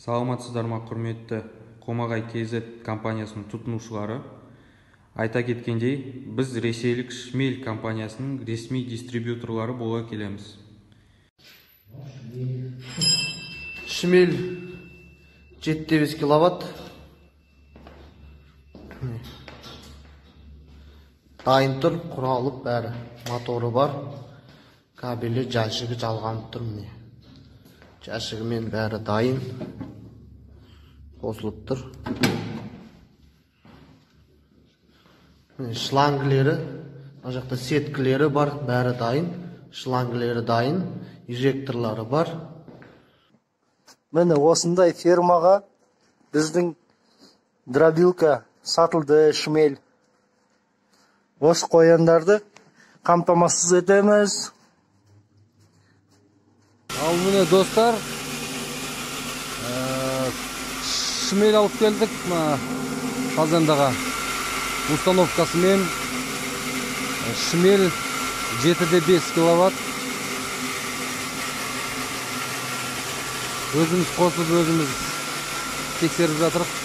Саламатсыздар ма, құрметті Қомағай KZ компаниясының тұтынушылары. Айта кеткендей, біз ресейлік Шмель компаниясының ресми дистрибьюторлары бола келеміз. Шмель 7,5 киловатт. Дайын тұр, құралып бәрі. Моторы бар. Кабелі жәшігі жалғанып тұр. Жәшігімен бәрі дайын. Қосылып тұр. Шлангілері, мына жақта сеткілері бар, бәрі дайын. Шлангілері дайын, инжекторлары бар. Міне осындай фермаға біздің дробилка сатылды, Шмель. Осы қояндарды қамтамасыз етеміз. Ал міне достар, Шмель алып келдік қазандаға установкасымен. Шмель 7,5 киловатт. Өзіміз қосып, өзіміз тексеріп жатырық.